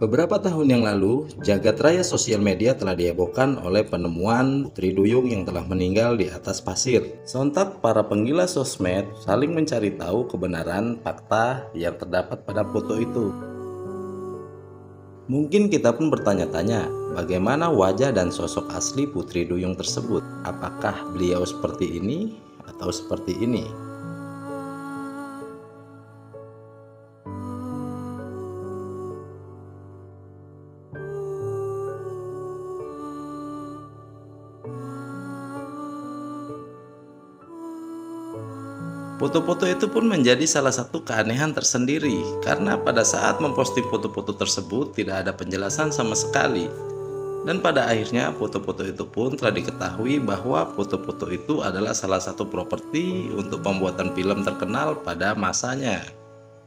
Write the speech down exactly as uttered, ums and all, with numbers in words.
Beberapa tahun yang lalu, jagat raya sosial media telah dihebohkan oleh penemuan Putri Duyung yang telah meninggal di atas pasir. Sontak para penggila sosmed saling mencari tahu kebenaran fakta yang terdapat pada foto itu. Mungkin kita pun bertanya-tanya, bagaimana wajah dan sosok asli Putri Duyung tersebut? Apakah beliau seperti ini atau seperti ini? Foto-foto itu pun menjadi salah satu keanehan tersendiri karena pada saat memposting foto-foto tersebut tidak ada penjelasan sama sekali. Dan pada akhirnya foto-foto itu pun telah diketahui bahwa foto-foto itu adalah salah satu properti untuk pembuatan film terkenal pada masanya.